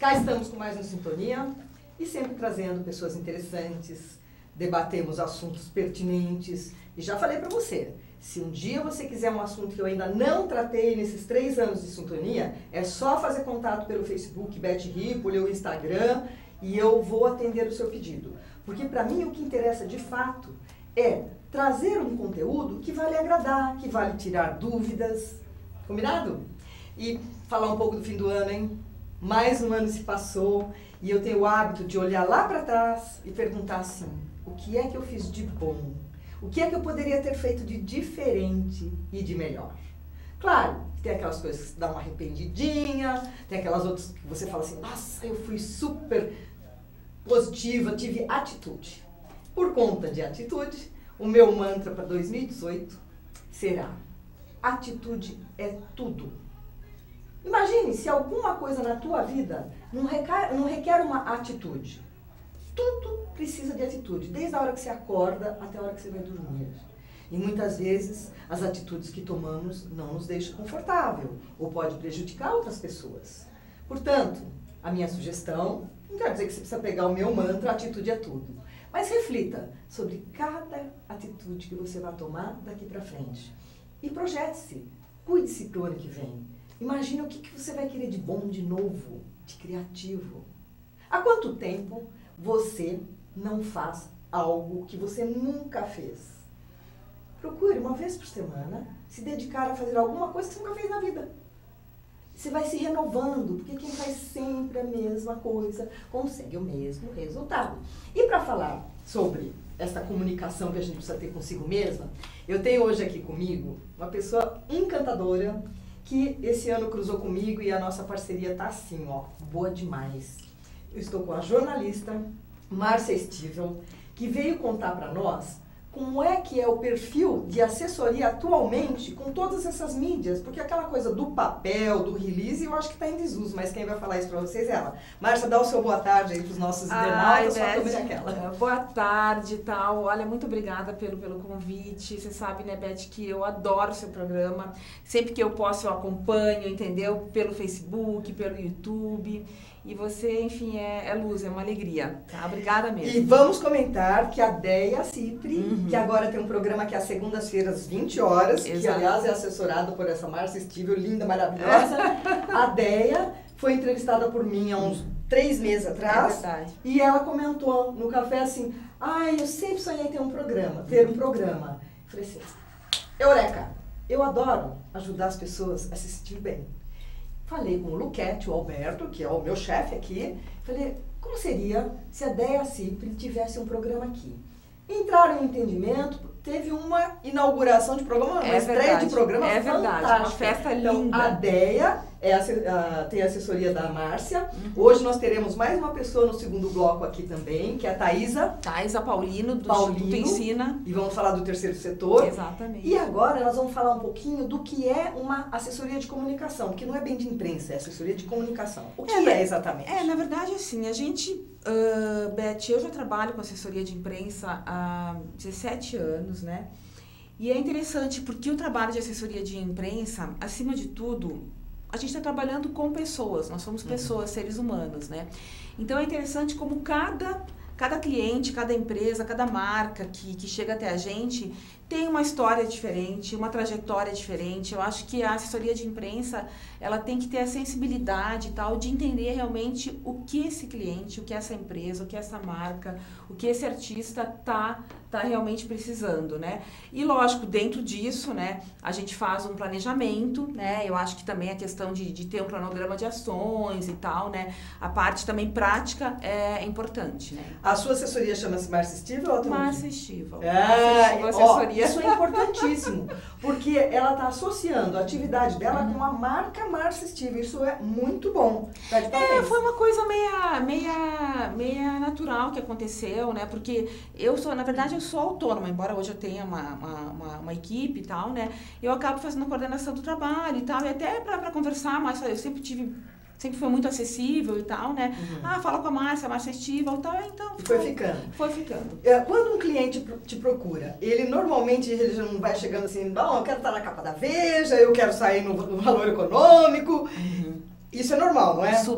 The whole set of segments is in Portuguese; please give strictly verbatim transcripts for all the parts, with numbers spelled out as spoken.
Cá estamos com mais um Sintonia e sempre trazendo pessoas interessantes, debatemos assuntos pertinentes. E já falei para você, se um dia você quiser um assunto que eu ainda não tratei nesses três anos de Sintonia, é só fazer contato pelo Facebook, Beth Ripoli, ou Instagram, e eu vou atender o seu pedido. Porque para mim o que interessa de fato é trazer um conteúdo que vai lhe agradar, que vai lhe tirar dúvidas. Combinado? E falar um pouco do fim do ano, hein? Mais um ano se passou e eu tenho o hábito de olhar lá para trás e perguntar assim, o que é que eu fiz de bom? O que é que eu poderia ter feito de diferente e de melhor? Claro, tem aquelas coisas que dão uma arrependidinha, tem aquelas outras que você fala assim, nossa, eu fui super positiva, tive atitude. Por conta de atitude, o meu mantra para dois mil e dezoito será: atitude é tudo. Imagine se alguma coisa na tua vida não requer, não requer uma atitude. Tudo precisa de atitude, desde a hora que você acorda até a hora que você vai dormir. E muitas vezes as atitudes que tomamos não nos deixam confortável ou pode prejudicar outras pessoas. Portanto, a minha sugestão, não quer dizer que você precisa pegar o meu mantra, atitude é tudo. Mas reflita sobre cada atitude que você vai tomar daqui para frente. E projete-se, cuide-se para o ano que vem. Imagine o que, que você vai querer de bom, de novo, de criativo. Há quanto tempo você não faz algo que você nunca fez? Procure uma vez por semana se dedicar a fazer alguma coisa que você nunca fez na vida. Você vai se renovando, porque quem faz sempre a mesma coisa consegue o mesmo resultado. E para falar sobre essa comunicação que a gente precisa ter consigo mesma, eu tenho hoje aqui comigo uma pessoa encantadora que esse ano cruzou comigo e a nossa parceria tá assim, ó, boa demais. Eu estou com a jornalista Márcia Estival, que veio contar para nós como é que é o perfil de assessoria atualmente com todas essas mídias, porque aquela coisa do papel, do release, eu acho que está em desuso, mas quem vai falar isso para vocês é ela. Márcia, dá o seu boa tarde aí para os nossos internautas, só comer aquela. Boa tarde e tal, olha, muito obrigada pelo, pelo convite, você sabe, né, Beth, que eu adoro o seu programa, sempre que eu posso eu acompanho, entendeu, pelo Facebook, pelo YouTube. E você, enfim, é, é luz, é uma alegria, tá? Obrigada mesmo. E vamos comentar que a Deia Cipri, uhum. que agora tem um programa que é às segundas-feiras, às vinte horas, Exato. Que aliás é assessorado por essa Márcia Estival, linda, maravilhosa. A Deia foi entrevistada por mim há uns três meses atrás. É verdade. E ela comentou no café assim, ai, eu sempre sonhei ter um programa, ter um programa. Eu falei assim, eureka, eu adoro ajudar as pessoas a se sentir bem. Falei com o Luquete, o Alberto, que é o meu chefe aqui, falei, como seria se a Deia Cipri tivesse um programa aqui? Entraram em entendimento, teve uma inauguração de programa, uma é estreia verdade, de programa é fantástica. Verdade, uma festa linda. Então, a Deia é a, a, tem a assessoria da Márcia. Uhum. Hoje nós teremos mais uma pessoa no segundo bloco aqui também, que é a Thaisa. Thaisa Paulino, do Paulino, Instituto Ensina. E vamos falar do terceiro setor. Exatamente. E agora nós vamos falar um pouquinho do que é uma assessoria de comunicação, que não é bem de imprensa, é assessoria de comunicação. O que é, é exatamente? É, na verdade, assim, a gente, uh, Beth, eu já trabalho com assessoria de imprensa há dezessete anos, né? E é interessante porque o trabalho de assessoria de imprensa, acima de tudo, a gente está trabalhando com pessoas, nós somos pessoas, uhum. seres humanos, né? Então é interessante como cada, cada cliente, cada empresa, cada marca que, que chega até a gente tem uma história diferente, uma trajetória diferente. Eu acho que a assessoria de imprensa, ela tem que ter a sensibilidade e tal de entender realmente o que esse cliente, o que essa empresa, o que essa marca, o que esse artista tá tá realmente precisando, né? E lógico, dentro disso, né, a gente faz um planejamento, né? Eu acho que também a questão de, de ter um cronograma de ações e tal, né? A parte também prática é importante, né? A sua assessoria chama-se Márcia Estival? Márcia Estival. Ah, assessoria. Ó, isso é importantíssimo, porque ela está associando a atividade dela uhum. com a marca Márcia Estival. Isso é muito bom. Tá de é, foi uma coisa meia, meia, meia natural que aconteceu, né? Porque eu sou, na verdade, eu sou autônoma, embora hoje eu tenha uma, uma, uma, uma equipe e tal, né? Eu acabo fazendo a coordenação do trabalho e tal, e até para conversar mais, eu sempre tive... Sempre foi muito acessível e tal, né? Uhum. Ah, fala com a Márcia, a Márcia Estival e tal, então... E foi, foi ficando. Foi ficando. Quando um cliente te procura, ele normalmente ele já não vai chegando assim, bom, eu quero estar na capa da Veja, eu quero sair no, no Valor Econômico. Uhum. Isso é normal, não é? Super.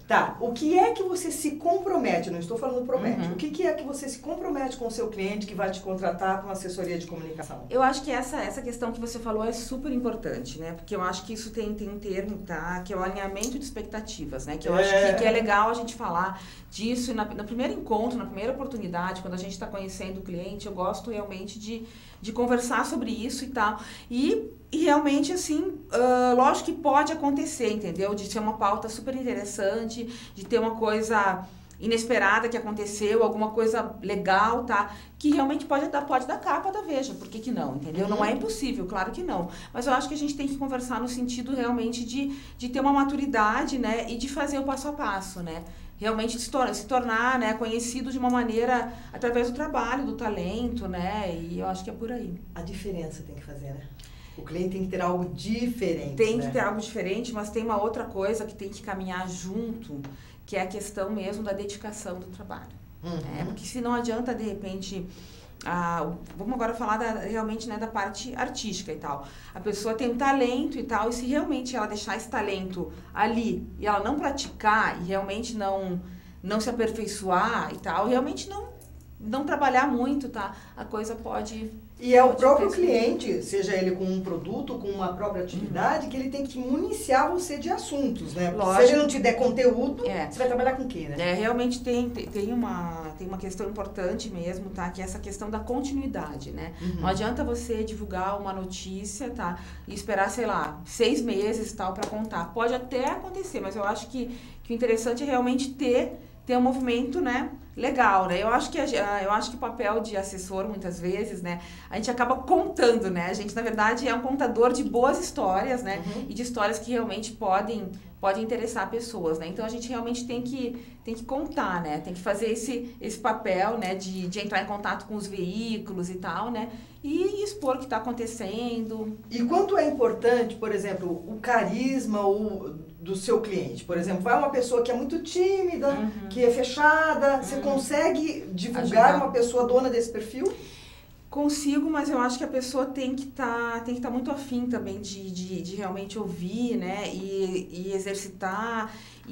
Tá, o que é que você se compromete, não estou falando promete, Uhum. o que, que é que você se compromete com o seu cliente que vai te contratar para uma assessoria de comunicação? Eu acho que essa, essa questão que você falou é super importante, né? Porque eu acho que isso tem, tem um termo, tá? Que é o alinhamento de expectativas, né? Que eu É. acho que, que é legal a gente falar disso. E na, no primeiro encontro, na primeira oportunidade, quando a gente está conhecendo o cliente, eu gosto realmente de, de conversar sobre isso e tal. E, e realmente, assim, uh, lógico que pode acontecer, entendeu? De ser uma pauta super interessante, de ter uma coisa inesperada que aconteceu, alguma coisa legal, tá? Que realmente pode dar, pode dar capa da Veja, por que que não, entendeu? Uhum. Não é impossível, claro que não. Mas eu acho que a gente tem que conversar no sentido realmente de, de ter uma maturidade, né? E de fazer o passo a passo, né? Realmente se, tor se tornar, né, conhecido de uma maneira através do trabalho, do talento, né? E eu acho que é por aí. A diferença tem que fazer, né? O cliente tem que ter algo diferente, Tem né? que ter algo diferente, mas tem uma outra coisa que tem que caminhar junto, que é a questão mesmo da dedicação do trabalho. Uhum. É, porque se não adianta, de repente, ah, vamos agora falar da, realmente, né, da parte artística e tal. A pessoa tem um talento e tal, e se realmente ela deixar esse talento ali e ela não praticar e realmente não, não se aperfeiçoar e tal, realmente não, não trabalhar muito, tá? A coisa pode... E é o pode próprio crescer. cliente, seja ele com um produto, com uma própria atividade, uhum. que ele tem que municiar você de assuntos, né? Porque Lógico. se ele não te der conteúdo, É. você vai trabalhar com o quê, né? É, realmente tem, tem, tem, uma, tem uma questão importante mesmo, tá? Que é essa questão da continuidade, né? Uhum. Não adianta você divulgar uma notícia, tá? E esperar, sei lá, seis meses, tal, para contar. Pode até acontecer, mas eu acho que, que o interessante é realmente ter, ter um movimento, né? Legal, né? Eu acho que a, eu acho que o papel de assessor, muitas vezes, né? A gente acaba contando, né? A gente, na verdade, é um contador de boas histórias, né? Uhum. E de histórias que realmente podem, podem interessar pessoas, né? Então, a gente realmente tem que, tem que contar, né? Tem que fazer esse, esse papel, né? De, de entrar em contato com os veículos e tal, né? E expor o que está acontecendo. E quanto é importante, por exemplo, o carisma o, do seu cliente? Por exemplo, vai uma pessoa que é muito tímida, Uhum. que é fechada, você Uhum. consegue divulgar Ajudar. uma pessoa dona desse perfil? Consigo, mas eu acho que a pessoa tem que tá, tem que estar tá muito afim também de, de, de realmente ouvir, né? E, e exercitar.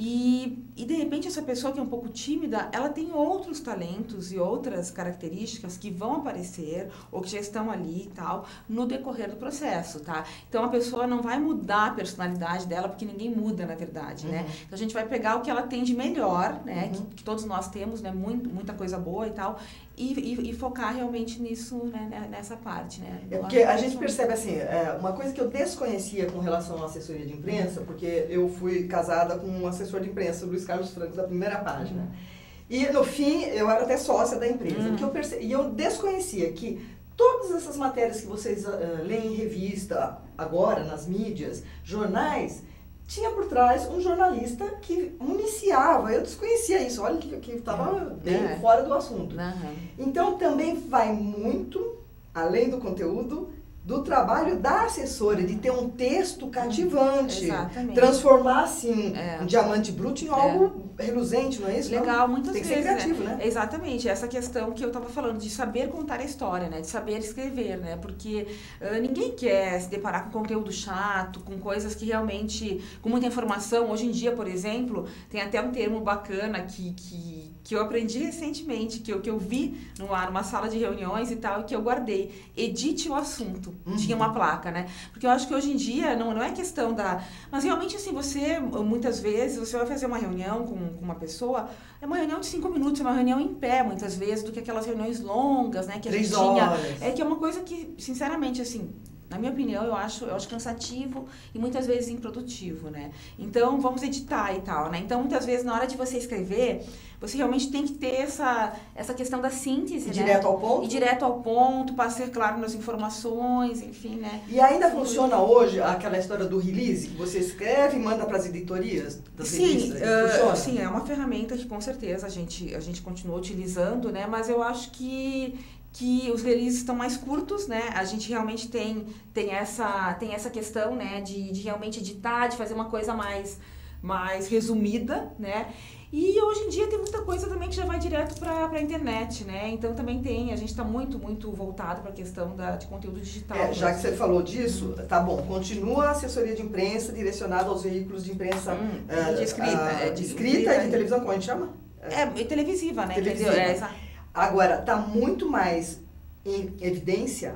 E, e, de repente, essa pessoa que é um pouco tímida, ela tem outros talentos e outras características que vão aparecer ou que já estão ali e tal, no decorrer do processo, tá? Então, a pessoa não vai mudar a personalidade dela, porque ninguém muda, na verdade, né? Uhum. Então, a gente vai pegar o que ela tem de melhor, né? Uhum. Que, que todos nós temos, né? Muito, muita coisa boa e tal. E, e, e focar realmente nisso, né, nessa parte, né? É porque a gente percebe assim, é, uma coisa que eu desconhecia com relação à assessoria de imprensa, porque eu fui casada com um assessor de imprensa, Luiz Carlos Franco, da primeira página. E no fim, eu era até sócia da empresa. Uhum. O que eu perce... E eu desconhecia que todas essas matérias que vocês uh, leem em revista, agora, nas mídias, jornais, tinha por trás um jornalista que municiava. Eu desconhecia isso, olha que estava bem É. fora do assunto. Uhum. Então, também vai muito, além do conteúdo, do trabalho da assessora, de ter um texto cativante. Exatamente. Transformar, assim, É. um diamante bruto em algo reluzente, não é isso? Legal, não? muitas Tem que vezes. ser criativo, né? né? Exatamente, essa questão que eu estava falando, de saber contar a história, né? De saber escrever, né? Porque uh, ninguém quer se deparar com conteúdo chato, com coisas que realmente, com muita informação. Hoje em dia, por exemplo, tem até um termo bacana que, que, que eu aprendi recentemente, que eu, que eu vi numa, numa sala de reuniões e tal, e que eu guardei. Edite o assunto. Uhum. Tinha uma placa, né? Porque eu acho que hoje em dia não, não é questão da... Mas realmente, assim, você, muitas vezes, você vai fazer uma reunião com, com uma pessoa, é uma reunião de cinco minutos, é uma reunião em pé, muitas vezes, do que aquelas reuniões longas, né? Que a Três gente tinha. horas. É que é uma coisa que, sinceramente, assim... Na minha opinião, eu acho, eu acho cansativo e muitas vezes improdutivo, né? Então, vamos editar e tal, né? Então, muitas vezes, na hora de você escrever, você realmente tem que ter essa, essa questão da síntese, E né? direto ao ponto? E direto ao ponto, para ser claro nas informações, enfim, né? E ainda funciona hoje aquela história do release, que você escreve e manda para as editorias das Sim, revistas? uh, Funciona? sim, é uma ferramenta que com certeza a gente, a gente continua utilizando, né? Mas eu acho que... que os releases estão mais curtos, né? A gente realmente tem, tem, essa, tem essa questão, né? De, de realmente editar, de fazer uma coisa mais, mais resumida, né? E hoje em dia tem muita coisa também que já vai direto para a internet, né? Então também tem, a gente está muito, muito voltado para a questão da, de conteúdo digital. É, já que você falou disso, tá bom, continua a assessoria de imprensa direcionada aos veículos de imprensa Hum, uh, de escrita, uh, é, de de escrita escrita, e de televisão, como a gente chama? É, e televisiva, né? Televisiva. Entendeu? É, Agora, está muito mais em evidência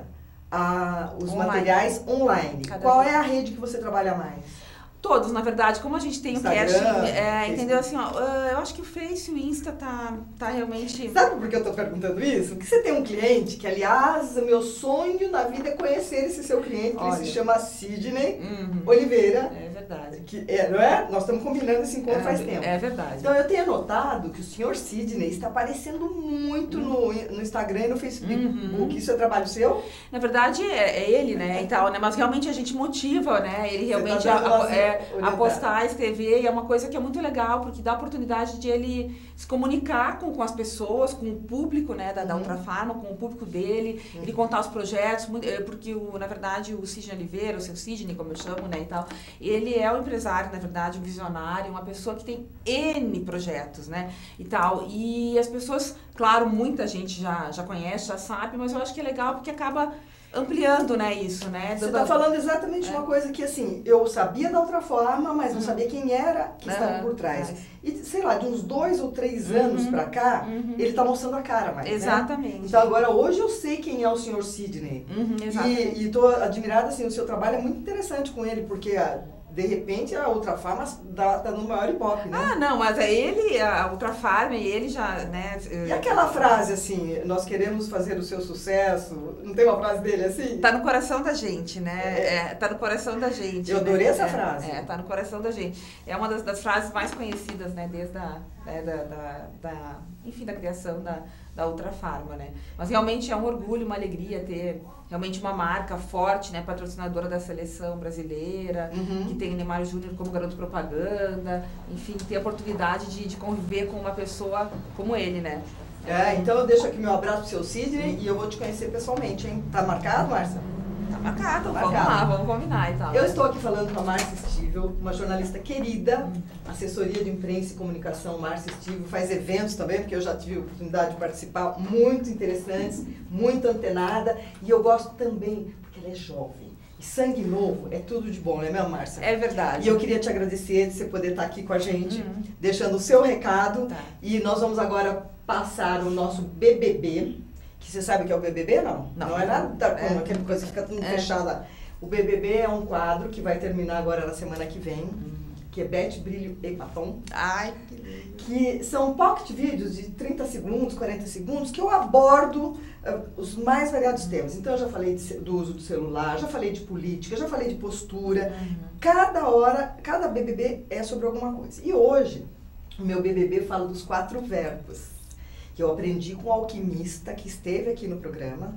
a, os Online. materiais online. Cada Qual vez. é a rede que você trabalha mais? Todos, na verdade, como a gente tem Instagram, o casting, é, Facebook. entendeu? Assim, ó, eu acho que o Face e o Insta tá, tá realmente... Sabe por que eu estou perguntando isso? Porque você tem um cliente que, aliás, o meu sonho na vida é conhecer esse seu cliente, que ele se chama Sidney Uhum. Oliveira. É verdade. Que é, não é? Nós estamos combinando esse encontro É, faz tempo. É verdade. Então eu tenho notado que o senhor Sidney está aparecendo muito no, no Instagram e no Facebook. Uhum. Isso é trabalho seu? Na verdade, é, é ele, né, e tal, né? Mas realmente a gente motiva, né? Ele realmente tá a, dando a, é, umas a postar, escrever, e é uma coisa que é muito legal, porque dá a oportunidade de ele se comunicar com, com as pessoas, com o público, né, da, da Uhum. Ultrafarma, com o público dele, Uhum. ele contar os projetos, muito- é, porque, o, na verdade, o Sidney Oliveira, o seu Sidney, como eu chamo, né, e tal, ele é um empresário, na verdade, um visionário, uma pessoa que tem N projetos, né, e tal, e as pessoas, claro, muita gente já, já conhece, já sabe, mas eu acho que é legal porque acaba ampliando, né, isso, né. Você dando- está falando exatamente É. uma coisa que, assim, eu sabia da outra forma, mas não Uhum. sabia quem era que estava Aham, por trás. mas- E, sei lá, de uns dois ou três Uhum. anos pra cá, Uhum. ele está mostrando a cara mais, né? Exatamente. Então agora, hoje eu sei quem é o senhor Sidney. Uhum, exatamente. E estou admirada, assim, o seu trabalho é muito interessante com ele, porque, ah, de repente, a outra farma está no maior ibope, né? Ah, não, mas é ele, a Ultrafarma, e ele já, né... E aquela frase, assim, nós queremos fazer o seu sucesso, não tem uma frase dele assim? Tá no coração da gente, né? É. É, tá no coração da gente. Eu adorei né? essa É, frase. É, tá no coração da gente. É uma das, das frases mais conhecidas, né? Desde a, né, da, da, da, enfim, da criação da, da Ultrafarma, né? Mas realmente é um orgulho, uma alegria ter realmente uma marca forte, né? Patrocinadora da seleção brasileira, Uhum. que tem o Neymar Júnior como garoto propaganda, enfim, ter a oportunidade de, de conviver com uma pessoa como ele, né? É, então eu deixo aqui meu abraço pro seu Sidney e eu vou te conhecer pessoalmente, hein? Tá marcado, Márcia? Tá marcado, Tá vamos marcado. lá, vamos combinar e tal. Eu estou aqui falando com a Márcia Estível, uma jornalista querida, assessoria de imprensa e comunicação Márcia Estível, faz eventos também, porque eu já tive a oportunidade de participar, muito interessantes, muito antenada, e eu gosto também porque ela é jovem. E sangue novo é tudo de bom, não é mesmo, Márcia? É verdade. E eu queria te agradecer de você poder estar aqui com a gente, Uhum. deixando o seu recado. Tá. E nós vamos agora passar o nosso B B B, que você sabe o que é o B B B, não? Não. Não é nada como É. aquela coisa que fica tudo É. fechada. O B B B é um quadro que vai terminar agora na semana que vem, Uhum. que é Bete, Brilho e Batom, Ai, que lindo. que são pocket vídeos de trinta segundos, quarenta segundos, que eu abordo uh, os mais variados temas. Então eu já falei de, ce- do uso do celular, já falei de política, já falei de postura. Cada hora, cada B B B é sobre alguma coisa. E hoje, o meu B B B fala dos quatro verbos, que eu aprendi com um alquimista que esteve aqui no programa.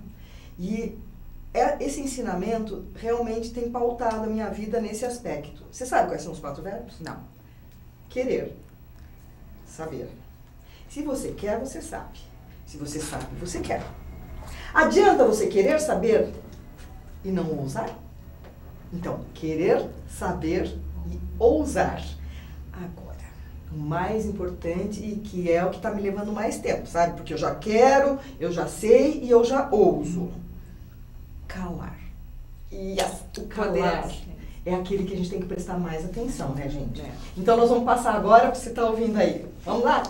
E é, esse ensinamento realmente tem pautado a minha vida nesse aspecto. Você sabe quais são os quatro verbos? Não. Querer, saber. Se você quer, você sabe. Se você sabe, você quer. Adianta você querer saber e não ousar? Então, querer, saber e ousar. Agora, o mais importante e que é o que está me levando mais tempo, sabe? Porque eu já quero, eu já sei e eu já ouso. Calar. E as- o calar é aquele que a gente tem que prestar mais atenção, né, gente? É. Então nós vamos passar agora para você estar ouvindo aí. Vamos lá?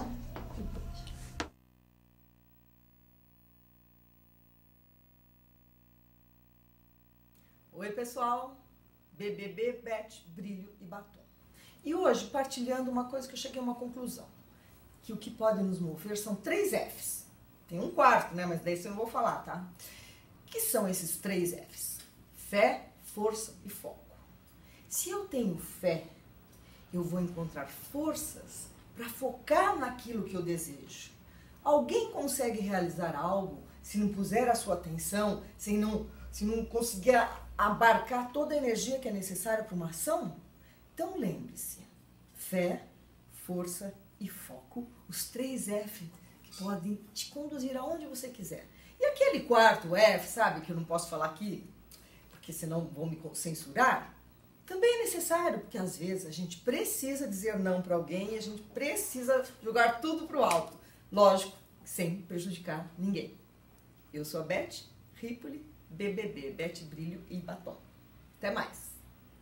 Oi, pessoal. B B B, Bete, Brilho e Batom. E hoje, partilhando uma coisa que eu cheguei a uma conclusão. Que o que pode nos mover são três Fs. Tem um quarto, né? Mas daí você não vou falar, tá? Que são esses três Fs? Fé, força e foco. Se eu tenho fé, eu vou encontrar forças para focar naquilo que eu desejo. Alguém consegue realizar algo se não puser a sua atenção, se não, se não conseguir abarcar toda a energia que é necessária para uma ação? Então lembre-se, fé, força e foco, os três F que podem te conduzir aonde você quiser. E aquele quarto F, sabe, que eu não posso falar aqui, porque senão vão me censurar, também é necessário, porque às vezes a gente precisa dizer não para alguém e a gente precisa jogar tudo pro alto. Lógico, sem prejudicar ninguém. Eu sou a Beth Ripoli, B B B, Beth Brilho e Batom. Até mais!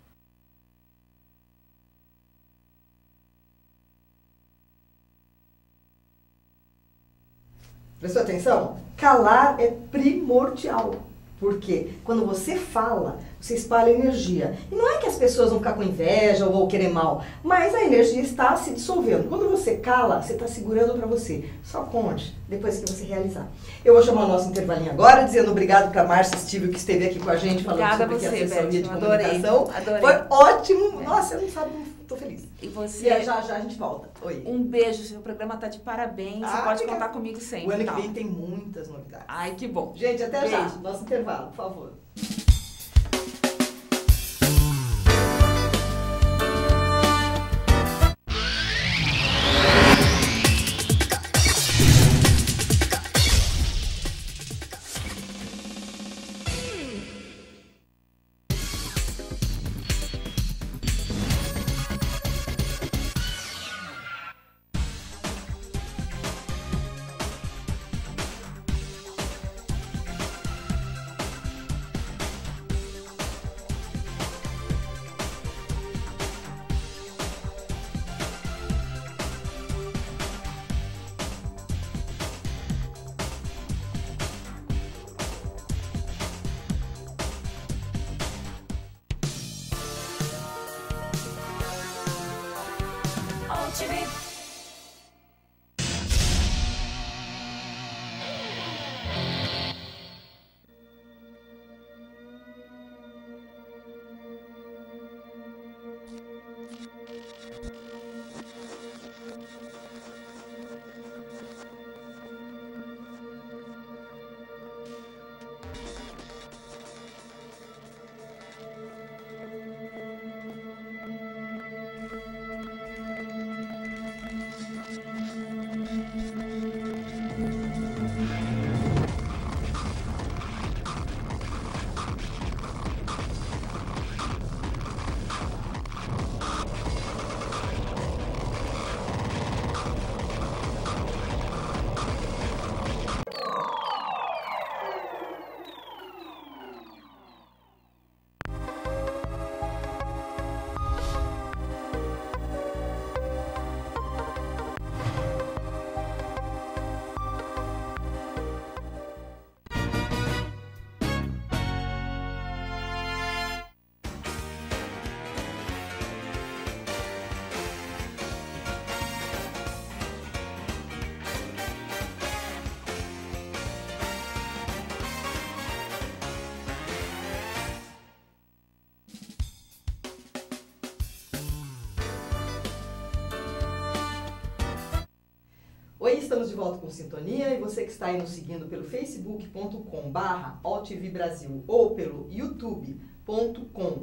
Prestou atenção? Calar é primordial. Porque quando você fala, você espalha energia. E não é que as pessoas vão ficar com inveja ou vão querer mal, mas a energia está se dissolvendo. Quando você cala, você está segurando para você. Só conte depois que você realizar. Eu vou chamar o nosso intervalinho agora, dizendo obrigado para a Márcia Stível, que esteve aqui com a gente falando Obrigada sobre a você, que assessoria Beth, de adorei, comunicação. adorei. Foi ótimo. É. Nossa, eu não sabe como estou feliz. E você? E já já a gente volta. Oi. Um beijo, seu programa tá de parabéns. Ah, você pode fica... contar comigo sempre. O ano tá? que vem tem muitas novidades. Ai, que bom. Gente, até beijo. já. Nosso intervalo, por favor. Oi, estamos de volta com Sintonia e você que está aí nos seguindo pelo facebook ponto com barra altvbrasil ou pelo youtube ponto com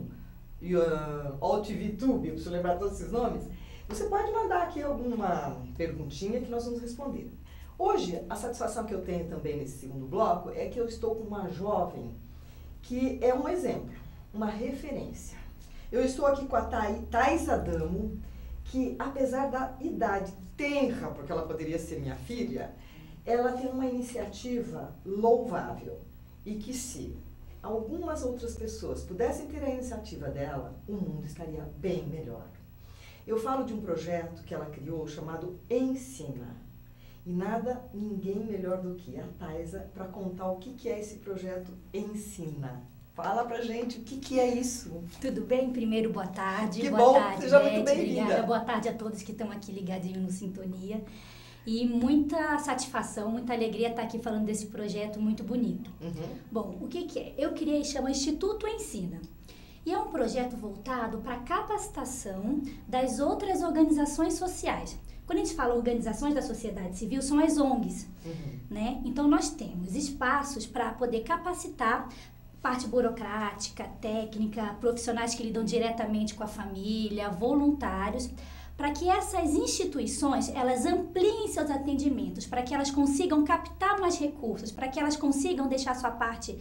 uh, altvtube, preciso lembrar todos esses nomes, você pode mandar aqui alguma perguntinha que nós vamos responder. Hoje, a satisfação que eu tenho também nesse segundo bloco é que eu estou com uma jovem que é um exemplo, uma referência. Eu estou aqui com a Thais Adamo, que apesar da idade tenra, porque ela poderia ser minha filha, ela tem uma iniciativa louvável e que se algumas outras pessoas pudessem ter a iniciativa dela, o mundo estaria bem melhor. Eu falo de um projeto que ela criou chamado Ensina. E nada, ninguém melhor do que a Thaisa para contar o que, que é esse projeto Ensina. Fala pra gente o que, que é isso. Tudo bem? Primeiro, boa tarde. Que boa bom, tarde, seja Beth, muito bem-vinda. Obrigada. Boa tarde a todos que estão aqui ligadinhos no Sintonia. E muita satisfação, muita alegria estar aqui falando desse projeto muito bonito. Uhum. Bom, o que, que é? Eu criei, chama Instituto Ensina. E é um projeto voltado para a capacitação das outras organizações sociais. Quando a gente fala organizações da sociedade civil, são as O N Gs. Uhum. Né? Então, nós temos espaços para poder capacitar parte burocrática, técnica, profissionais que lidam diretamente com a família, voluntários, para que essas instituições, elas ampliem seus atendimentos, para que elas consigam captar mais recursos, para que elas consigam deixar sua parte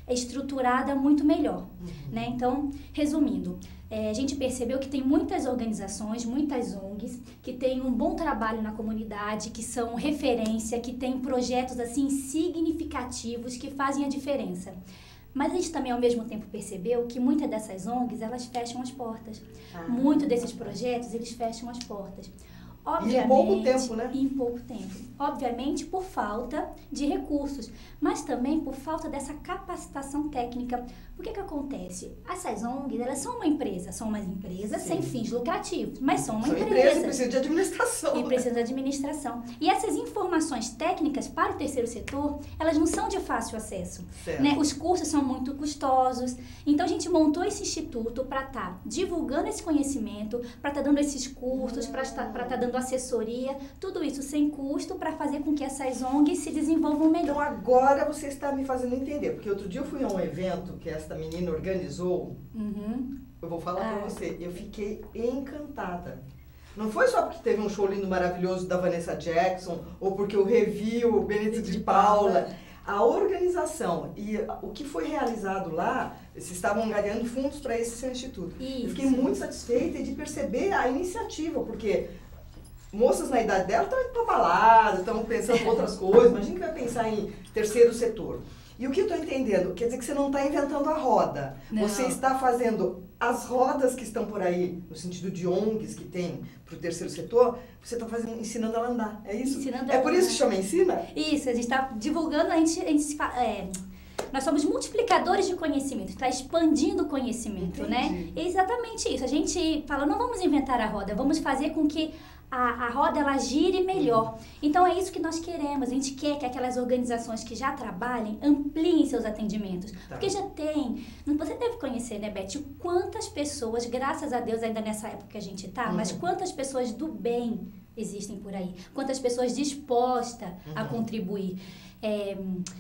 estruturada muito melhor, Uhum. né? Então, resumindo, é, a gente percebeu que tem muitas organizações, muitas O N Gs, que têm um bom trabalho na comunidade, que são referência, que têm projetos assim significativos que fazem a diferença. Mas a gente também, ao mesmo tempo, percebeu que muitas dessas O N Gs, elas fecham as portas. Ah. Muitos desses projetos, eles fecham as portas. Obviamente, E em pouco tempo, né? Em pouco tempo. Obviamente, por falta de recursos, mas também por falta dessa capacitação técnica. O que que acontece? Essas O N Gs, elas são uma empresa, são umas empresas Sim. sem fins lucrativos, mas são uma São empresa. empresas, precisam de administração. E né? precisa de administração. E essas informações técnicas para o terceiro setor, elas não são de fácil acesso. Certo. Né? Os cursos são muito custosos. Então, a gente montou esse instituto para estar tá divulgando esse conhecimento, para estar tá dando esses cursos, para estar tá dando assessoria, tudo isso sem custo, para fazer com que essas O N Gs se desenvolvam melhor. Então agora você está me fazendo entender, porque outro dia eu fui a um evento que essa menina organizou, Uhum. eu vou falar Ah. pra você, eu fiquei encantada. Não foi só porque teve um show lindo, maravilhoso da Vanessa Jackson, ou porque eu revi o Benedito de Paula. A organização e o que foi realizado lá, eles estavam angariando fundos para esse seu instituto. Isso. Eu fiquei muito satisfeita de perceber a iniciativa, porque moças na idade dela estão indo pra balada, estão pensando em outras coisas, imagina que vai pensar em terceiro setor. E o que eu estou entendendo? Quer dizer que você não está inventando a roda. Não. Você está fazendo as rodas que estão por aí, no sentido de O N Gs que tem para o terceiro setor, você está fazendo, ensinando ela a andar. É isso? Ensinando é ela por a isso andar. que chama Ensina? Isso, a gente está divulgando, a gente, a gente fa- é, nós somos multiplicadores de conhecimento, está expandindo o conhecimento, Entendi. né? É exatamente isso. A gente fala, não vamos inventar a roda, vamos fazer com que a, a roda ela gire melhor. Então é isso que nós queremos. A gente quer que aquelas organizações que já trabalhem ampliem seus atendimentos. Tá. Porque já tem. Você deve conhecer, né, Beth? Quantas pessoas, graças a Deus, ainda nessa época que a gente tá, Uhum. mas quantas pessoas do bem existem por aí? Quantas pessoas dispostas a Uhum. contribuir? É,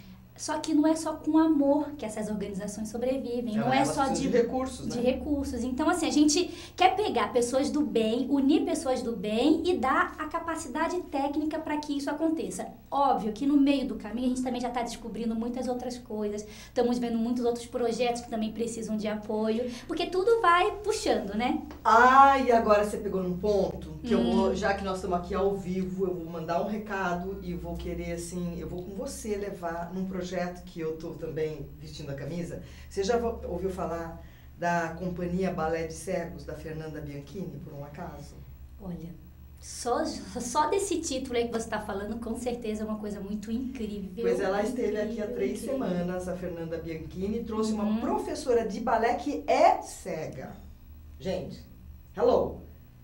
só que não é só com amor que essas organizações sobrevivem, não é Elas só precisam de, de recursos, de né? recursos. Então, assim, a gente quer pegar pessoas do bem, unir pessoas do bem e dar a capacidade técnica para que isso aconteça. Óbvio que no meio do caminho a gente também já está descobrindo muitas outras coisas, estamos vendo muitos outros projetos que também precisam de apoio, porque tudo vai puxando, né? Ah, e agora você pegou num ponto que eu Hum. vou, já que nós estamos aqui ao vivo, eu vou mandar um recado e vou querer, assim, eu vou com você levar num projeto que eu tô também vestindo a camisa. Você já vo- ouviu falar da Companhia Balé de Cegos, da Fernanda Bianchini, por um acaso? Olha, só, só desse título aí que você está falando, com certeza é uma coisa muito incrível. Pois ela esteve incrível, aqui há três incrível. semanas, a Fernanda Bianchini, trouxe Uhum. uma professora de balé que é cega. Gente, hello!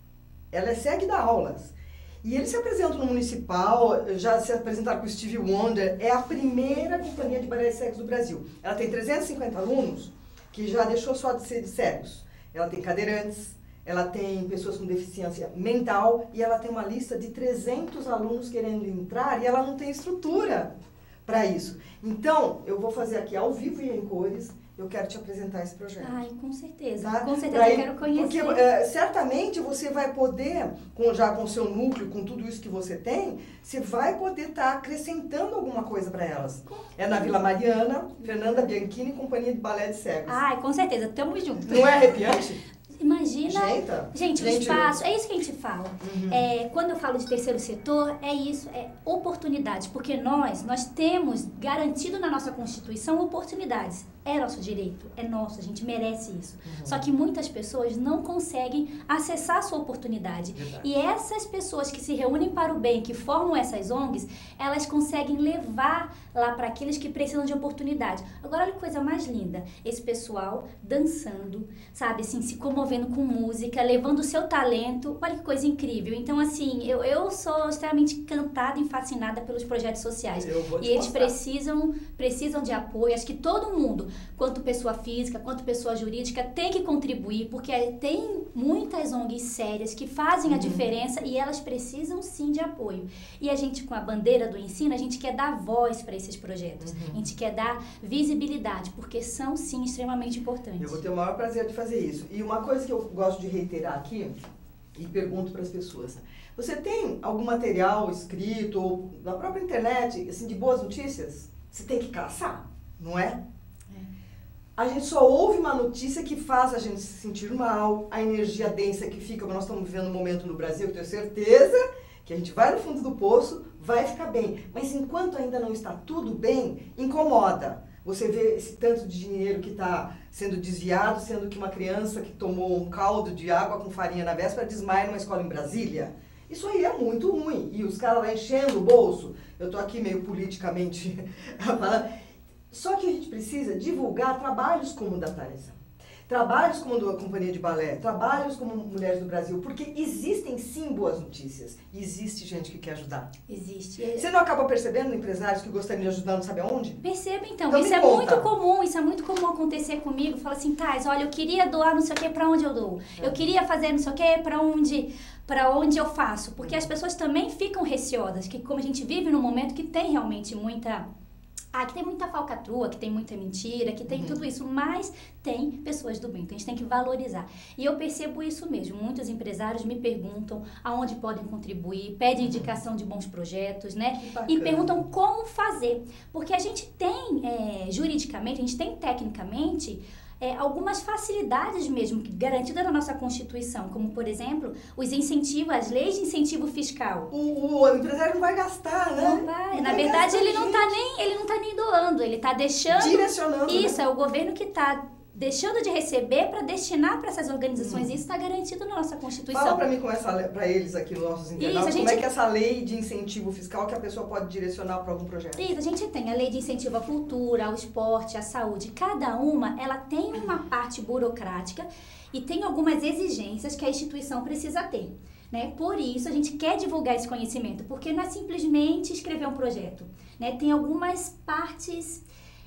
Ela é cega e dá aulas. E eles se apresentam no Municipal, já se apresentaram com o Stevie Wonder, é a primeira companhia de balé de cegos do Brasil. Ela tem trezentos e cinquenta alunos, que já deixou só de ser de cegos. Ela tem cadeirantes, ela tem pessoas com deficiência mental e ela tem uma lista de trezentos alunos querendo entrar e ela não tem estrutura para isso. Então, eu vou fazer aqui ao vivo e em cores, eu quero te apresentar esse projeto. Ai, com certeza. Tá? Com certeza Pra eu ir- quero conhecer. Porque é, certamente você vai poder, com, já com o seu núcleo, com tudo isso que você tem, você vai poder estar acrescentando alguma coisa para elas. É na Vila Mariana, Fernanda Bianchini, Companhia de Balé de Cegos. Ai, com certeza. Tamo junto. Não é arrepiante? Imagina, Gente, gente, o gente, espaço, é isso que a gente fala. Uhum. É, quando eu falo de terceiro setor, é isso, é oportunidades, porque nós, nós temos garantido na nossa Constituição oportunidades. É nosso direito, é nosso, a gente merece isso. Uhum. Só que muitas pessoas não conseguem acessar a sua oportunidade. Verdade. E essas pessoas que se reúnem para o bem, que formam essas O N Gs, elas conseguem levar lá para aqueles que precisam de oportunidade. Agora, olha que coisa mais linda. Esse pessoal dançando, sabe, assim, se comovendo com música, levando o seu talento. Olha que coisa incrível. Então, assim, eu, eu sou extremamente encantada e fascinada pelos projetos sociais. Eu vou te E eles mostrar. precisam, precisam de apoio. Acho que todo mundo, quanto pessoa física, quanto pessoa jurídica, tem que contribuir, porque tem muitas O N Gs sérias que fazem a Uhum. diferença e elas precisam sim de apoio. E a gente, com a bandeira do ensino, a gente quer dar voz para esses projetos. Uhum. A gente quer dar visibilidade, porque são sim extremamente importantes. Eu vou ter o maior prazer de fazer isso. E uma coisa que eu gosto de reiterar aqui, e pergunto para as pessoas, você tem algum material escrito, ou na própria internet, assim, de boas notícias? Você tem que caçar, não é? a gente só ouve uma notícia que faz a gente se sentir mal, a energia densa que fica, nós estamos vivendo um momento no Brasil, eu tenho certeza que a gente vai no fundo do poço, vai ficar bem. Mas enquanto ainda não está tudo bem, incomoda. Você vê esse tanto de dinheiro que está sendo desviado, sendo que uma criança que tomou um caldo de água com farinha na véspera desmaia numa escola em Brasília. Isso aí é muito ruim. E os caras lá enchendo o bolso. Eu estou aqui meio politicamente falando. Só que a gente precisa divulgar trabalhos como o da Thaisa. Trabalhos como a Companhia de Balé, trabalhos como Mulheres do Brasil, porque existem sim boas notícias. E existe gente que quer ajudar. Existe. Você não acaba percebendo empresários que gostariam de ajudar, não sabe aonde? Perceba então, Então isso me é conta. muito comum, isso é muito comum acontecer comigo. Fala assim, Thais, olha, eu queria doar não sei o que, pra onde eu dou? É. Eu queria fazer não sei o que, pra onde, pra onde eu faço? Porque as pessoas também ficam receosas, que como a gente vive num momento que tem realmente muita... Ah, que tem muita falcatrua, que tem muita mentira, que tem Uhum. tudo isso, mas tem pessoas do bem, então a gente tem que valorizar. E eu percebo isso mesmo, muitos empresários me perguntam aonde podem contribuir, pedem indicação de bons projetos, né? Que E bacana. perguntam como fazer, porque a gente tem, é, juridicamente, a gente tem tecnicamente... É, algumas facilidades mesmo que garantidas na nossa Constituição, como, por exemplo, os incentivos, as leis de incentivo fiscal. O, o empresário não vai gastar, né? Não vai. Não Na vai verdade, gastar, ele não tá gente. nem, ele não tá nem doando, ele tá deixando... Direcionando, Isso, né? é o governo que tá deixando de receber para destinar para essas organizações. Isso está garantido na nossa Constituição. Fala pra mim como essa lei, pra eles aqui, nossos internautas, Isso, a como é gente- que essa lei de incentivo fiscal que a pessoa pode direcionar para algum projeto? Isso, a gente tem a lei de incentivo à cultura, ao esporte, à saúde. Cada uma, ela tem uma parte burocrática e tem algumas exigências que a instituição precisa ter. Né? Por isso, a gente quer divulgar esse conhecimento, porque não é simplesmente escrever um projeto. Né? Tem algumas partes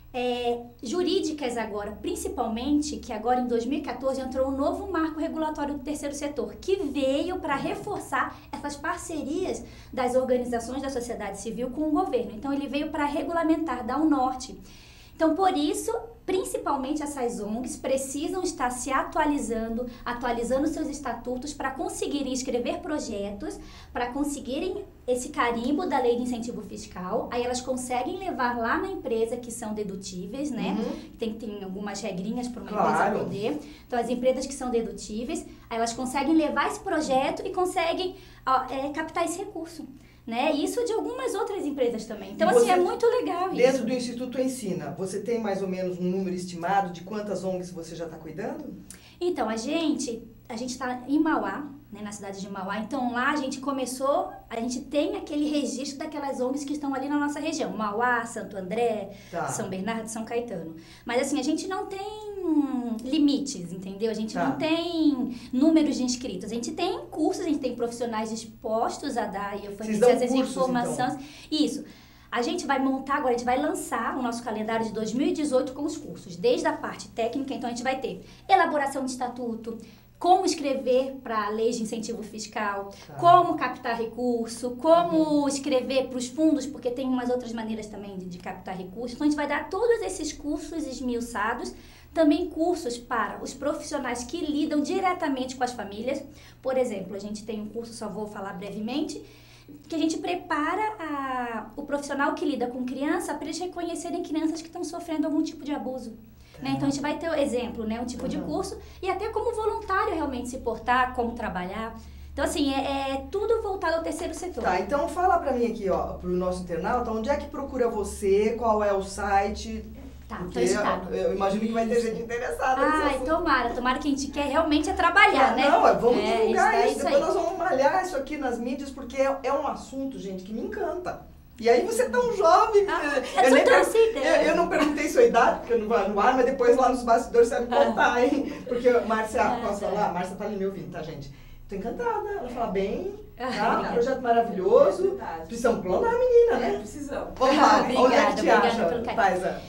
é, jurídicas agora, principalmente, que agora em dois mil e quatorze entrou um novo marco regulatório do terceiro setor, que veio para reforçar essas parcerias das organizações da sociedade civil com o governo. Então, ele veio para regulamentar, dar um norte. Então, por isso, principalmente essas O N Gs precisam estar se atualizando, atualizando seus estatutos para conseguirem escrever projetos, para conseguirem esse carimbo da lei de incentivo fiscal. Aí elas conseguem levar lá na empresa, que são dedutíveis, né? Uhum. Tem, tem algumas regrinhas para uma Claro. empresa poder. Então, as empresas que são dedutíveis, aí elas conseguem levar esse projeto e conseguem ó, é, captar esse recurso. Né? Isso de algumas outras empresas também. Então, E assim, você, é muito legal Dentro isso. do Instituto Ensina, você tem mais ou menos um número estimado de quantas O N Gs você já está cuidando? Então, a gente a gente está em Mauá, né, na cidade de Mauá. Então, lá a gente começou, a gente tem aquele registro daquelas O N Gs que estão ali na nossa região. Mauá, Santo André, Tá. São Bernardo, São Caetano. Mas, assim, a gente não tem limites, entendeu? A gente Tá. não tem números de inscritos. A gente tem cursos, a gente tem profissionais dispostos a dar e Vocês oferecer dão essas cursos, informações. Isso. A gente vai montar agora, a gente vai lançar o nosso calendário de dois mil e dezoito com os cursos, desde a parte técnica. Então, a gente vai ter elaboração de estatuto, como escrever para leis de incentivo fiscal, Tá. como captar recurso, como escrever para os fundos, porque tem umas outras maneiras também de, de captar recurso. Então, a gente vai dar todos esses cursos esmiuçados, também cursos para os profissionais que lidam diretamente com as famílias. Por exemplo, a gente tem um curso, só vou falar brevemente, que a gente prepara a, o profissional que lida com criança para eles reconhecerem crianças que estão sofrendo algum tipo de abuso. Né? Então, a gente vai ter o exemplo, né? Um tipo de Uhum. curso e até como voluntário realmente se portar, como trabalhar. Então, assim, é, é tudo voltado ao terceiro setor. Tá, então fala pra mim aqui, ó, pro nosso internauta, onde é que procura você, qual é o site? Tá, Porque então está no... eu, eu imagino que vai ter gente interessada nesse Ai, assunto. tomara, tomara que a gente quer realmente é trabalhar, Ah, né? Não, vamos é, divulgar isso, é isso, isso depois aí. nós vamos malhar isso aqui nas mídias, porque é, é um assunto, gente, que me encanta. E aí você é tão jovem, Ah, eu, eu nem sou per- torcida. eu, eu não perguntei sua idade, porque não vai no ar, mas depois lá nos bastidores você vai me contar, hein? Porque, Márcia, Ah, posso tá. falar? Márcia tá ali me ouvindo, tá, gente? Tô encantada, ela fala bem, Ah, tá? Um obrigada. projeto maravilhoso. É verdade. Precisamos clonar a menina, É, né? precisamos. Vamos lá, Obrigada, onde é que te obrigada acha, pelo carinho. Thaisa?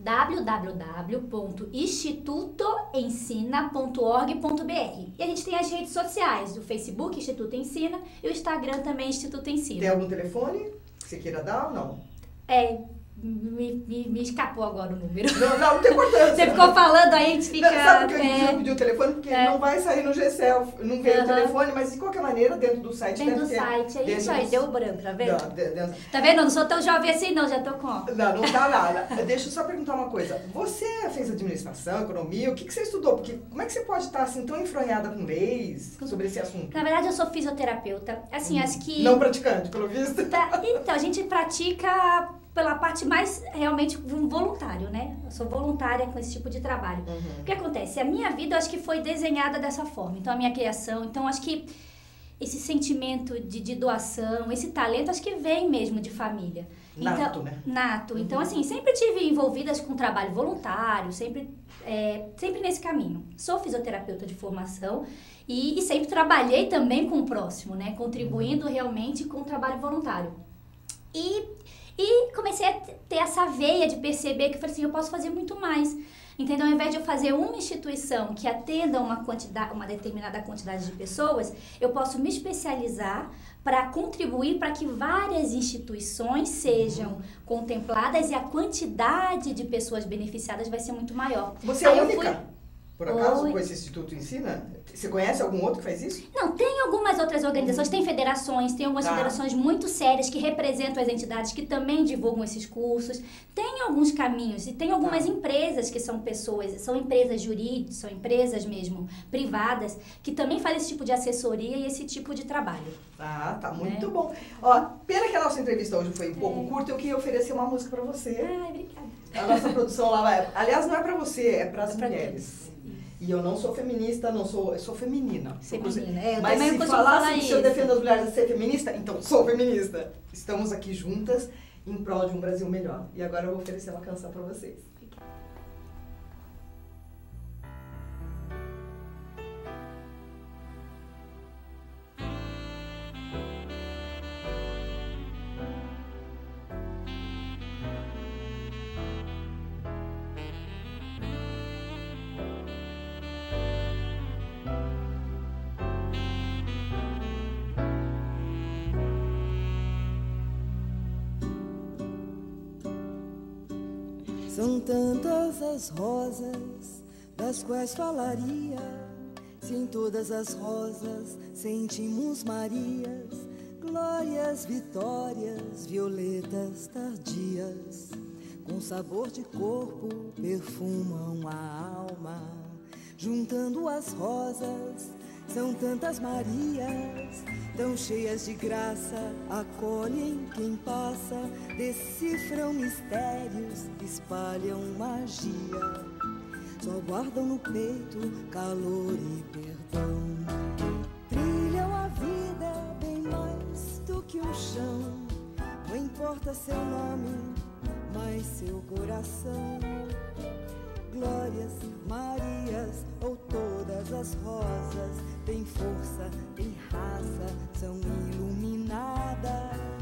w w w ponto instituto ensina ponto org ponto b r. E a gente tem as redes sociais, o Facebook, Instituto Ensina, e o Instagram também, Instituto Tem Ensina. algum telefone que você queira dar ou não? É Me, me, me escapou agora o número. Não, não, não tem importância. Você ficou falando, aí a gente fica... Não, sabe por que é, eu pedi o telefone? Porque é. não vai sair no G-Self, não veio Uhum. o telefone, mas de qualquer maneira, dentro do site Dentro deve do ter. site, é isso aí, dos- deu branco, tá vendo? Não, de- dentro- Tá vendo? Eu não sou tão jovem assim não, já tô com... Não, não dá nada. Deixa eu só perguntar uma coisa. Você fez administração, economia, o que, que você estudou? Porque como é que você pode estar assim tão enfronhada com leis sobre esse assunto? Na verdade, eu sou fisioterapeuta. Assim, acho que... Não praticante, pelo visto. Tá, então, a gente pratica pela parte mais realmente voluntário, né? Eu sou voluntária com esse tipo de trabalho. Uhum. O que acontece? A minha vida, eu acho que foi desenhada dessa forma. Então, a minha criação, então, acho que esse sentimento de, de doação, esse talento, acho que vem mesmo de família. Nato, então, né? Nato. Então, Uhum. assim, sempre tive envolvidas com trabalho voluntário, sempre, é, sempre nesse caminho. Sou fisioterapeuta de formação e, e sempre trabalhei também com o próximo, né? Contribuindo realmente com o trabalho voluntário. E, e comecei a ter essa veia de perceber que eu falei assim, eu posso fazer muito mais. Entendeu? Ao invés de eu fazer uma instituição que atenda uma, quantidade, uma determinada quantidade de pessoas, eu posso me especializar para contribuir para que várias instituições sejam contempladas e a quantidade de pessoas beneficiadas vai ser muito maior. Você é Aí eu única? fui- Por acaso, Oi. com esse Instituto Ensina? Você conhece algum outro que faz isso? Não, tem algumas outras organizações, tem federações, tem algumas Tá. federações muito sérias que representam as entidades que também divulgam esses cursos. Tem alguns caminhos e tem algumas Tá. empresas que são pessoas, são empresas jurídicas, são empresas mesmo privadas, que também fazem esse tipo de assessoria e esse tipo de trabalho. Ah, tá muito É. bom. Ó, pena que a nossa entrevista hoje foi um pouco É. curta, eu queria oferecer uma música pra você. Ai, obrigada. A nossa produção lá vai... Aliás, não é pra você, é pras É pra mulheres. todos. E eu não sou feminista, não sou, eu sou feminina. Feminina, é, eu Mas também se costumo falasse falar que se eu isso. defendo as mulheres a ser feminista, então sou feminista. Estamos aqui juntas em prol de um Brasil melhor. E agora eu vou oferecer uma canção pra vocês. São tantas as rosas das quais falaria, se em todas as rosas sentimos Marias, glórias, vitórias, violetas tardias, com sabor de corpo perfumam a alma. Juntando as rosas, são tantas Marias, tão cheias de graça, acolhem quem passa, decifram mistérios, espalham magia, só guardam no peito calor e perdão. Trilham a vida bem mais do que um chão, não importa seu nome, mas seu coração. Glórias, Marias ou todas as rosas têm força, têm raça, são iluminadas,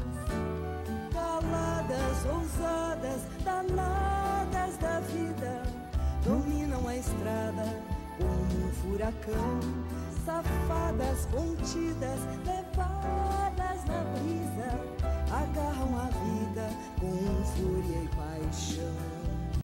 caladas, ousadas, danadas da vida, dominam a estrada como um furacão, safadas, contidas, levadas na brisa, agarram a vida com fúria e paixão.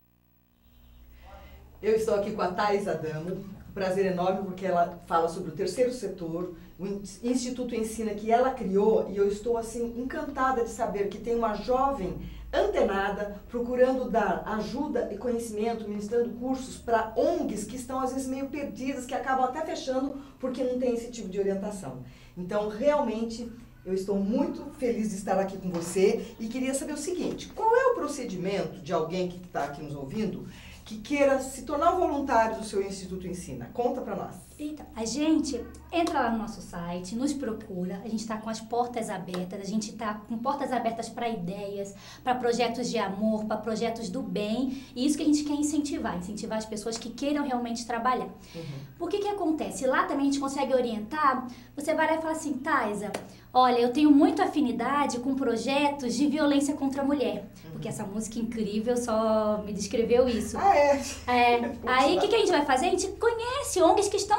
Eu estou aqui com a Thais Adamo, prazer enorme porque ela fala sobre o terceiro setor, o Instituto Ensina que ela criou, e eu estou assim encantada de saber que tem uma jovem antenada procurando dar ajuda e conhecimento, ministrando cursos para O N Gs que estão às vezes meio perdidas, que acabam até fechando porque não tem esse tipo de orientação. Então, realmente, eu estou muito feliz de estar aqui com você e queria saber o seguinte, qual é o procedimento de alguém que está aqui nos ouvindo que queira se tornar um voluntário do seu Instituto Ensina? Conta para nós. Então, a gente entra lá no nosso site, nos procura, a gente está com as portas abertas, a gente está com portas abertas para ideias, para projetos de amor, para projetos do bem, e isso que a gente quer incentivar, incentivar as pessoas que queiram realmente trabalhar. Uhum. Por que que acontece? Lá também a gente consegue orientar, você vai lá e fala assim, Thaisa, olha, eu tenho muita afinidade com projetos de violência contra a mulher, porque essa música incrível só me descreveu isso. Ah, é? É, aí o que, que a gente vai fazer? A gente conhece O N Gs que estão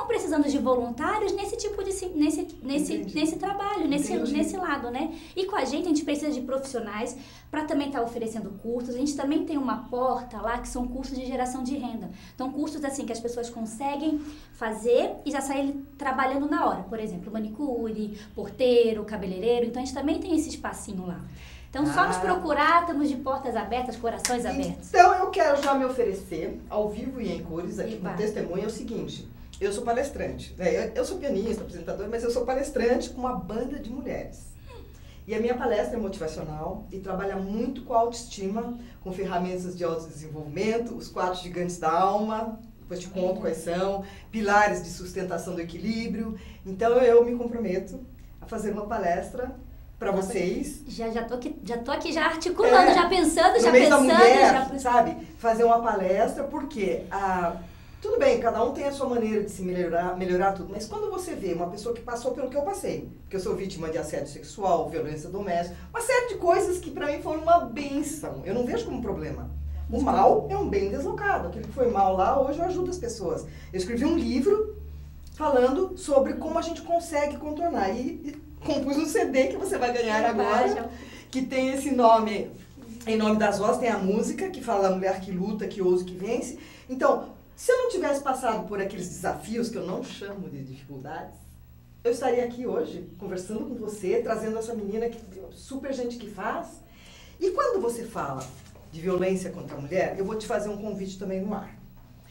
precisando de voluntários nesse tipo de nesse nesse nesse trabalho, nesse Entendi. nesse lado, né? E com a gente a gente precisa de profissionais para também estar tá oferecendo cursos. A gente também tem uma porta lá que são cursos de geração de renda. Então cursos assim que as pessoas conseguem fazer e já saírem trabalhando na hora. Por exemplo, manicure, porteiro, cabeleireiro. Então a gente também tem esse espacinho lá. Então, só Ah. nos procurar, estamos de portas abertas, corações abertos. Então, eu quero já me oferecer, ao vivo e em cores, aqui E com vai. testemunho, é o seguinte. Eu sou palestrante, né? eu, eu sou pianista, apresentadora, mas eu sou palestrante com uma banda de mulheres. E a minha palestra é motivacional e trabalha muito com a autoestima, com ferramentas de autodesenvolvimento, os quatro gigantes da alma, depois te conto quais são, pilares de sustentação do equilíbrio. Então, eu me comprometo a fazer uma palestra para vocês. Já, já, tô aqui, já tô aqui já articulando, É, já pensando, no já mês pensando. da mulher, já... sabe? Fazer uma palestra, porque ah, tudo bem, cada um tem a sua maneira de se melhorar, melhorar tudo, mas quando você vê uma pessoa que passou pelo que eu passei, porque eu sou vítima de assédio sexual, violência doméstica, uma série de coisas que para mim foram uma bênção, eu não vejo como um problema. O mal é um bem deslocado, aquilo que foi mal lá, hoje eu ajudo as pessoas. Eu escrevi um livro falando sobre como a gente consegue contornar e, e compus um C D que você vai ganhar agora, que tem esse nome, em nome das vozes, tem a música, que fala da mulher que luta, que ousa, que vence. Então, se eu não tivesse passado por aqueles desafios, que eu não chamo de dificuldades, eu estaria aqui hoje, conversando com você, trazendo essa menina, que super gente que faz. E quando você fala de violência contra a mulher, eu vou te fazer um convite também no ar.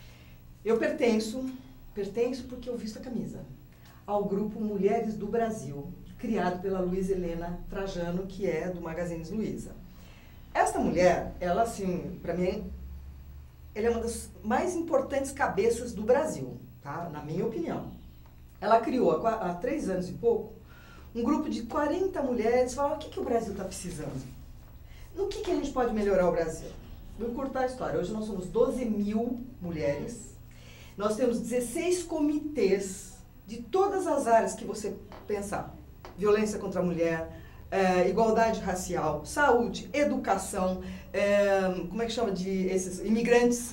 Eu pertenço, pertenço porque eu visto a camisa, ao grupo Mulheres do Brasil, criado pela Luísa Helena Trajano, que é do Magazines Luiza. Esta mulher, ela assim, para mim, ela é uma das mais importantes cabeças do Brasil, tá? Na minha opinião. Ela criou, há, há três anos e pouco, um grupo de quarenta mulheres, falou, o que, que o Brasil está precisando? No que, que a gente pode melhorar o Brasil? Vou encurtar a história. Hoje nós somos doze mil mulheres, nós temos dezesseis comitês de todas as áreas que você pensar. Violência contra a mulher, é, igualdade racial, saúde, educação, é, como é que chama de esses imigrantes.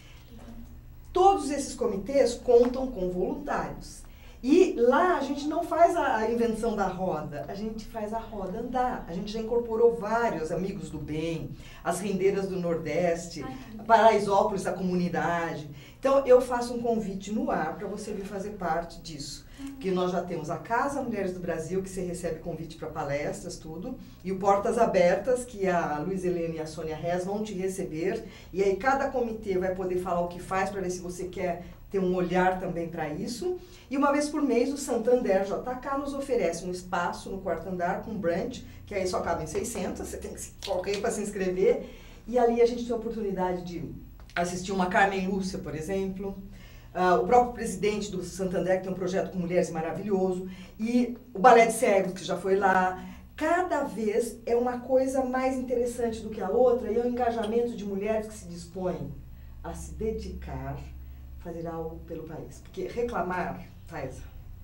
Todos esses comitês contam com voluntários. E lá a gente não faz a invenção da roda, a gente faz a roda andar. A gente já incorporou vários amigos do bem, as rendeiras do Nordeste, Paraisópolis, a comunidade. Então eu faço um convite no ar para você vir fazer parte disso. Que nós já temos a Casa Mulheres do Brasil, que você recebe convite para palestras, tudo, e o Portas Abertas, que a Luísa Helena e a Sônia Rez vão te receber, e aí cada comitê vai poder falar o que faz para ver se você quer ter um olhar também para isso. E uma vez por mês o Santander J K nos oferece um espaço no quarto andar com brunch, que aí só cabe em seiscentos, você tem que correr para se inscrever, e ali a gente tem a oportunidade de assistir uma Carmen Lúcia, por exemplo. Uh, o próprio presidente do Santander, que tem um projeto com mulheres maravilhoso, e o Balé de Cegos, que já foi lá. Cada vez é uma coisa mais interessante do que a outra, e é um engajamento de mulheres que se dispõem a se dedicar, fazer algo pelo país. Porque reclamar, faz.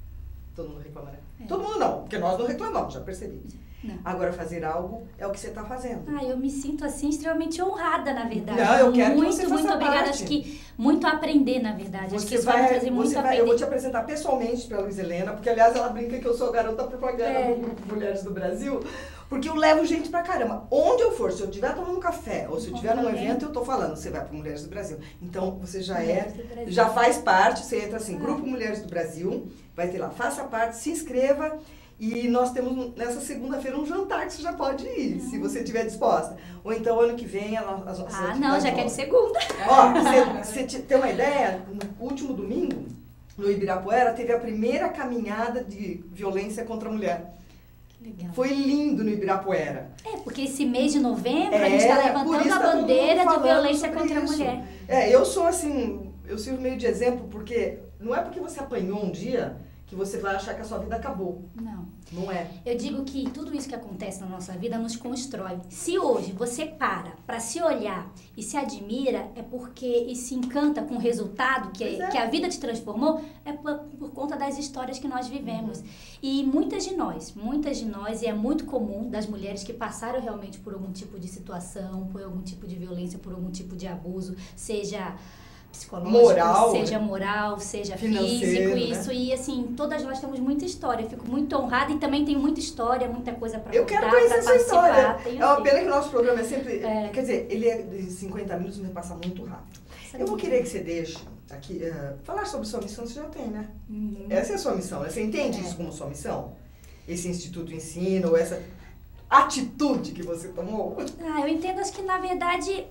Todo mundo reclama, né? É. Todo mundo não, porque nós não reclamamos, já percebi. Não. Agora, fazer algo é o que você está fazendo. Ah, eu me sinto, assim, extremamente honrada, na verdade. Não, eu quero muito, que você faça muito obrigada. parte. Acho que muito a aprender, na verdade. Você Acho que isso vai, vai trazer muito você a vai, aprender. Eu vou te apresentar pessoalmente para a Luísa Helena, porque, aliás, ela brinca que eu sou a garota propaganda é. do Grupo Mulheres do Brasil, porque eu levo gente pra caramba. Onde eu for, se eu estiver tomando um café, ou se eu estiver num evento, eu tô falando, você vai para Mulheres do Brasil. Então, você já é, já faz parte, você entra assim, Grupo Mulheres do Brasil, vai ter lá, faça parte, se inscreva. E nós temos nessa segunda-feira um jantar que você já pode ir, uhum. se você estiver disposta. Ou então ano que vem as nossas Ah, não, já quero segunda. Ó, você tem uma ideia? No último domingo, no Ibirapuera, teve a primeira caminhada de violência contra a mulher. Legal. Foi lindo no Ibirapuera. É, porque esse mês de novembro é, a gente está levantando a bandeira de violência contra isso. a mulher. É, eu sou assim, eu sirvo meio de exemplo, porque não é porque você apanhou um dia que você vai achar que a sua vida acabou. Não. Não é. Eu digo que tudo isso que acontece na nossa vida nos constrói. Se hoje você para para se olhar e se admira, é porque e se encanta com o resultado que, é. que a vida te transformou, é por, por conta das histórias que nós vivemos. Uhum. E muitas de nós, muitas de nós, e é muito comum das mulheres que passaram realmente por algum tipo de situação, por algum tipo de violência, por algum tipo de abuso, seja psicológico, moral, seja moral, seja financeiro, físico, né? isso. E assim, todas nós temos muita história. Eu fico muito honrada e também tenho muita história, muita coisa para Eu contar, quero conhecer pra essa história. participar. Tenho É uma sim. pena que o nosso programa é sempre... É. Quer dizer, ele é de cinquenta minutos, mas passa muito rápido. Eu vou querer que você deixe aqui... Uh, falar sobre sua missão você já tem, né? Uhum. Essa é a sua missão, né? Você entende É. isso como sua missão? Esse Instituto Ensino, essa atitude que você tomou? Ah, eu entendo, acho que na verdade,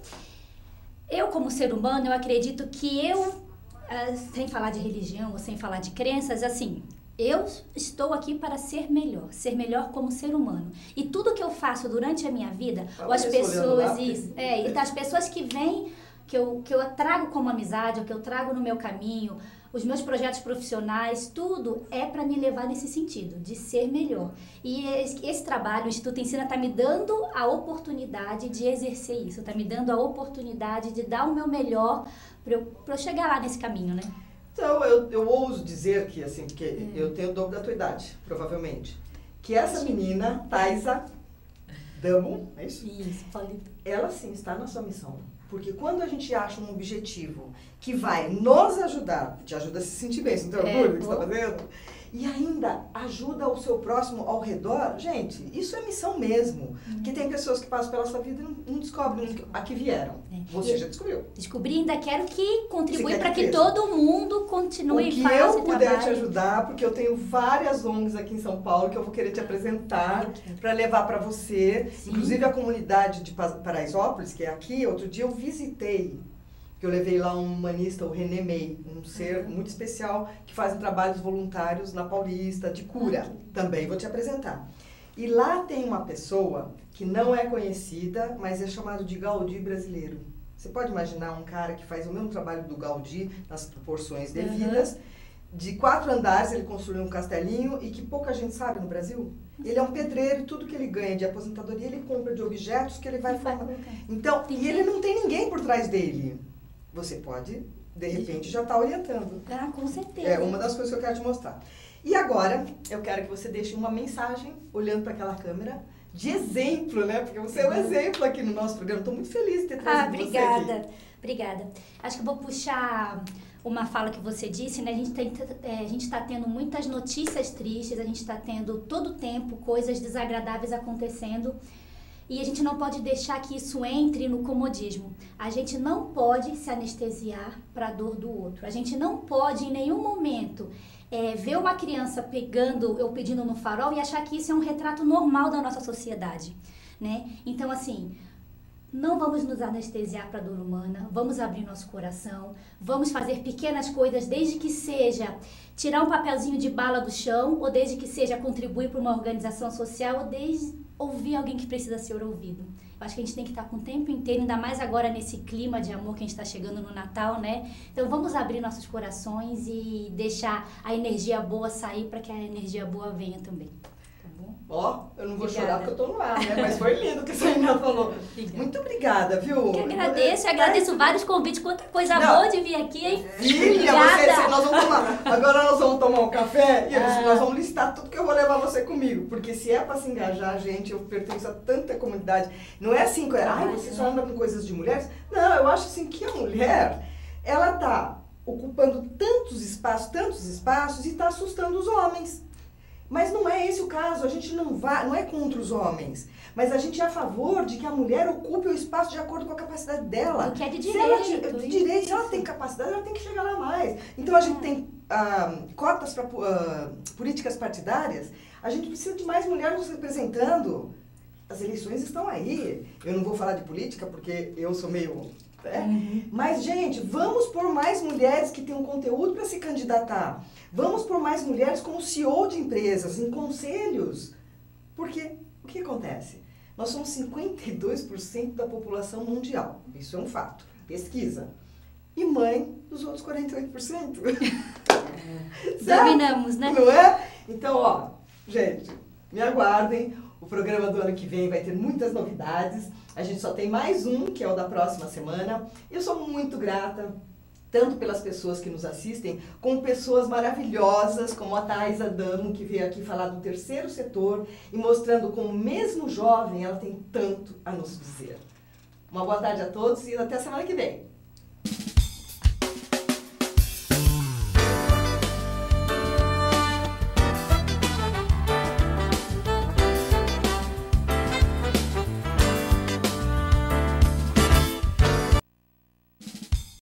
eu como ser humano, eu acredito que eu, ah, sem falar de religião ou sem falar de crenças, assim, eu estou aqui para ser melhor, ser melhor como ser humano. E tudo que eu faço durante a minha vida, ou as pessoas, isso, é, e as pessoas que vêm, que eu, que eu trago como amizade, ou que eu trago no meu caminho, os meus projetos profissionais, tudo é para me levar nesse sentido, de ser melhor. E esse, esse trabalho, o Instituto Ensina, está me dando a oportunidade de exercer isso, está me dando a oportunidade de dar o meu melhor para eu, pra eu chegar lá nesse caminho, né? Então, eu, eu ouso dizer que, assim, porque É. eu tenho o dobro da tua idade, provavelmente, que essa menina, Thaisa Damo, é isso? Isso, Paulita. Ela sim está na sua missão. Porque quando a gente acha um objetivo que vai nos ajudar, te ajuda a se sentir bem, você não tem É, orgulho do que você está bom. fazendo? E ainda ajuda o seu próximo ao redor, gente, isso é missão mesmo. Porque tem pessoas que passam pela sua vida e não, não descobrem a que vieram. É. Você E- já descobriu. Descobri, ainda quero que Você contribui quer para que que cresça. todo mundo O continue que e faça eu esse puder trabalho. te ajudar, porque eu tenho várias O N Gs aqui em São Paulo que eu vou querer te apresentar para levar para você. Sim. Inclusive a comunidade de Pa- Paraisópolis, que é aqui, outro dia eu visitei, que eu levei lá um humanista, o René May, um ser Uhum. muito especial que faz trabalhos voluntários na Paulista, de cura. Ah, que legal. Também vou te apresentar. E lá tem uma pessoa que não é conhecida, mas é chamado de Gaudí brasileiro. Você pode imaginar um cara que faz o mesmo trabalho do Gaudí, nas proporções devidas, de quatro andares, ele construiu um castelinho e que pouca gente sabe no Brasil. Ele é um pedreiro e tudo que ele ganha de aposentadoria, ele compra de objetos que ele vai E vai formar. colocar. Então, Tem e ele gente- não tem ninguém por trás dele. Você pode, de repente, já estar orientando. Ah, com certeza. É uma das coisas que eu quero te mostrar. E agora, eu quero que você deixe uma mensagem, olhando para aquela câmera, de exemplo, né? Porque você é um exemplo aqui no nosso programa. Estou muito feliz de ter Ah, trazido você aqui. obrigada. Obrigada. Acho que eu vou puxar uma fala que você disse, né? A gente tem, é, a gente está tendo muitas notícias tristes, a gente está tendo todo o tempo coisas desagradáveis acontecendo. E a gente não pode deixar que isso entre no comodismo. A gente não pode se anestesiar para a dor do outro. A gente não pode, em nenhum momento, é, ver uma criança pegando ou pedindo no farol e achar que isso é um retrato normal da nossa sociedade, né? Então, assim, não vamos nos anestesiar para a dor humana, vamos abrir nosso coração, vamos fazer pequenas coisas, desde que seja tirar um papelzinho de bala do chão, ou desde que seja contribuir para uma organização social, ou desde ouvir alguém que precisa ser ouvido. Eu acho que a gente tem que estar com o tempo inteiro, ainda mais agora nesse clima de amor que a gente está chegando no Natal, né? Então vamos abrir nossos corações e deixar a energia boa sair para que a energia boa venha também. Tá bom? Ó, eu não vou Obrigada. chorar porque eu tô no ar, né? Mas foi lindo o que você ainda falou. Muito obrigada, viu? Eu que agradeço, eu agradeço vários convites, quanta coisa Não. boa de vir aqui, hein? Filha, você, você- nós vamos tomar. Agora nós vamos tomar um café e eu disse, Ah. nós vamos listar tudo que eu vou levar você comigo. Porque se é pra se engajar, gente, eu pertenço a tanta comunidade. Não é assim, ai, você só anda com coisas de mulheres. Não, eu acho assim que a mulher, ela tá ocupando tantos espaços, tantos espaços e tá assustando os homens. Mas não é esse o caso, a gente não vai, não é contra os homens, mas a gente é a favor de que a mulher ocupe o espaço de acordo com a capacidade dela. O que é de Se ela, direito, de isso. direito, se ela tem capacidade, ela tem que chegar lá mais. Então a gente tem ah, cotas para políticas partidárias, a gente precisa de mais mulheres nos representando. As eleições estão aí. Eu não vou falar de política porque eu sou meio... É? Uhum. Mas, gente, vamos por mais mulheres que tenham conteúdo para se candidatar. Vamos por mais mulheres como C E O de empresas, em conselhos. Porque o que acontece? Nós somos cinquenta e dois por cento da população mundial. Isso é um fato. Pesquisa. E mãe dos outros quarenta e oito por cento. Dominamos, né? Não é? Então, ó, gente, me aguardem. O programa do ano que vem vai ter muitas novidades. A gente só tem mais um, que é o da próxima semana. Eu sou muito grata, tanto pelas pessoas que nos assistem, como pessoas maravilhosas, como a Thaisa Damo, que veio aqui falar do terceiro setor e mostrando como, mesmo jovem, ela tem tanto a nos dizer. Uma boa tarde a todos e até a semana que vem.